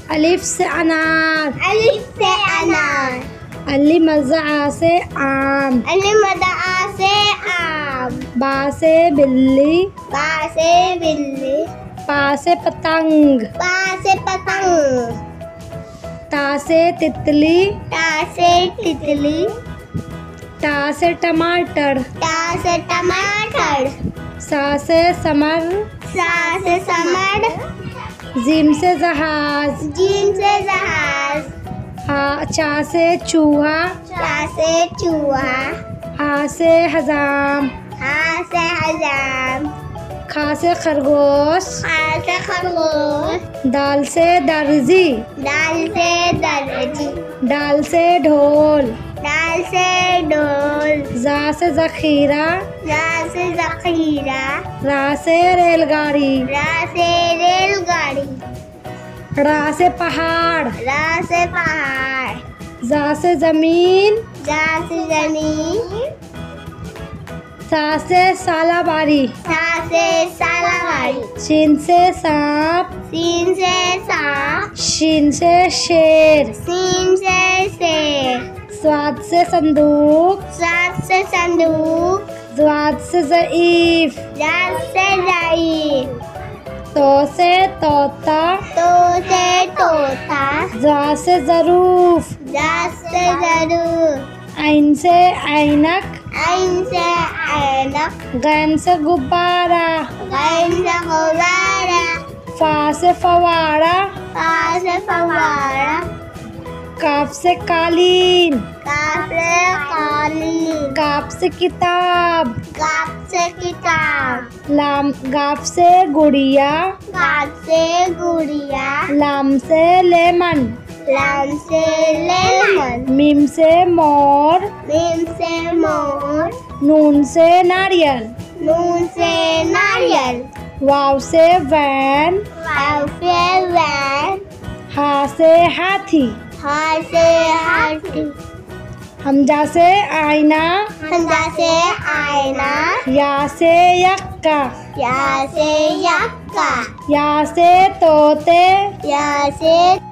अलिफ से अनार। अलिफ से अनार। अली मज़ा से आम। अली मज़ा से आम। बा से बिल्ली। बा से बिल्ली। पा से पतंग। पा से पतंग। ता से तितली। ता से तितली। टा से टमाटर। टा से टमाटर। सा से समर। सा से समर। जीम से जहाज। जीम से जहाज। हा चा से चूहा। चा से चूहा। हा से हजाम। हा से हजाम। खा से खरगोश। खा से खरगोश। दाल से दर्जी। दाल से दर्जी। डाल से ढोल। दाल से ढोल। जा से जखीरा। जा से जखीरा। रा से रेलगाड़ी। रा से रेलगाड़ी। रा से पहाड़। रा से पहाड़। जा से जमीन। जा से जमीन। सा से सालाबारी। सा से सालाबारी। शीन से सांप। सीन से सांप। शीन से शेर। सीन से शेर। स्वाद से संदूक। स्वाद से संदूक। ज्वाद से ज़ईफ। जाद से ज़ईफ। तो से तोता। तो से तोता। जा से ज़रूफ। जा से ज़रूर। ऐन से ऐनक। ऐन से ऐनक। गैन से गुब्बारा। गैन से गुब्बारा। फा से फवाड़ा। फा से फव्वारा। काफ से कालीन। काफ से कालीन। काफ से किताब। काफ से किताब। लाम गाफ से गुड़िया। गाफ से गुड़िया। लाम से लेमन। लाम से लेमन। मीम से मोर। मीम से मोर। नून से नारियल। नून से नारियल। वाव से वैन। वाव से वैन। हा से हाथी। हा से हाथी। हमजा से आईना। हमजा से आईना। या से यक्का। या से यक्का। या से तोते। या से